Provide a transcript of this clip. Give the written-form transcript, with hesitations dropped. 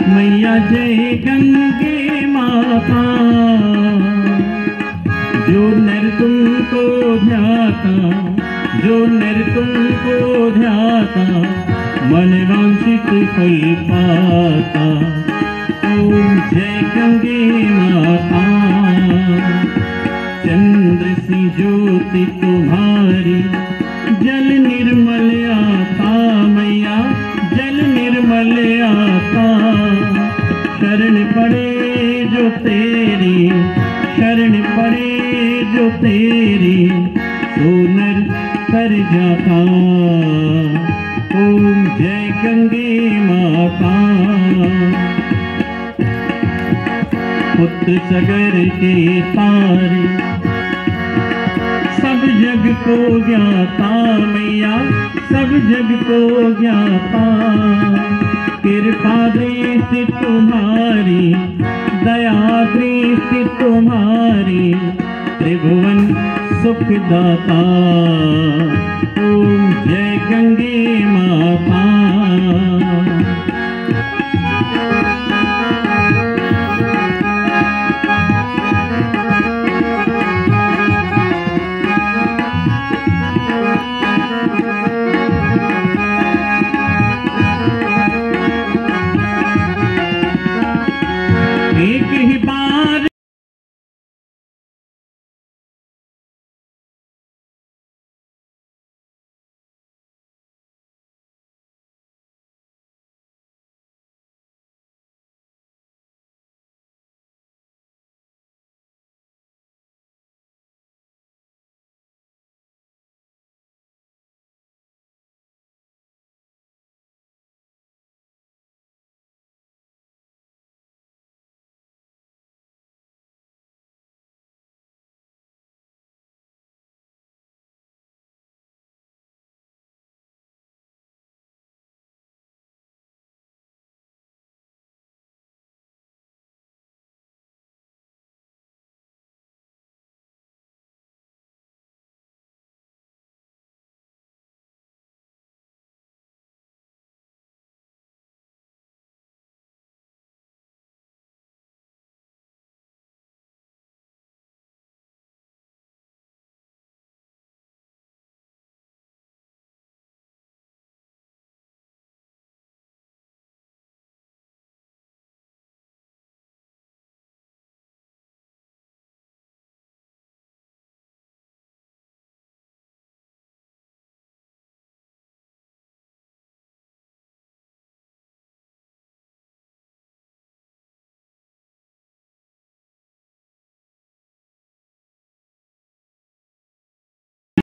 मैया जय गंगे माता। जो नर तुमको ध्याता, जो नर तुमको ध्याता, मन वांछित फल पाता। ओम जय गंगे माता। चंद्र सी ज्योति तुम्हारी, जल निर्मल आता मैया, जल निर्मल आता। शरण पड़े जो तेरी, शरण पड़े जो तेरी, सो नर तर जाता। ओम जय गंगे माता। पुत्र सगर के तारे, सब जग को ज्ञाता मैया, सब जग को ज्ञाता। कृपा दृष्टि तुम्हारी, दया दृष्टि तुम्हारी, त्रिभुवन सुखदाता। ओम जय गंगे माता।